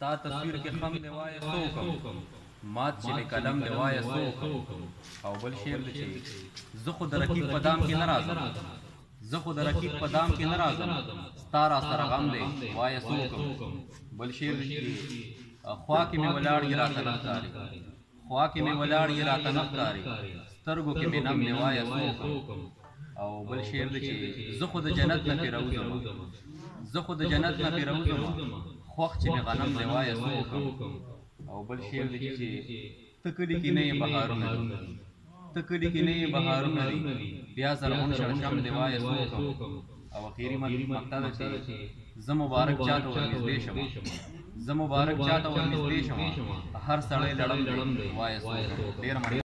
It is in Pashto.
ستا تصویر کې خم دی وایه څوکم مات چې مې قلم دی وایه څوکم او بل شعر دی چې زه خو د رقیب په دام کې نه راځم زه خو د رقیب په دام کې نه راځم ستا را سره غم دی وایه څوکم بل شعر دی چې خوا کې مې ولاړ یې راته نه ښکاري خوا کې مې ولاړ یې راته نه ښکاري سترګو کې مې نم دی وایه څوکم او بل شعر دی چې زه خو د جنت نه پرې راوځم زه خو د جنت نه پرې راوځم خوښ چې مې غنم دی وایه څوکم او بل شعر دی چې ته کلي کې نه یې بهارونه دي ته کلي کې نه یې بهارونه دي بیا زرغون شړشم دی وایه څوکم او اخري مقطع ده چې زه مبارک چاته ورنږدې شم زه مبارک چاته ورنږدې شم هر سړی لړم دی وایه څوکم ډېره مننه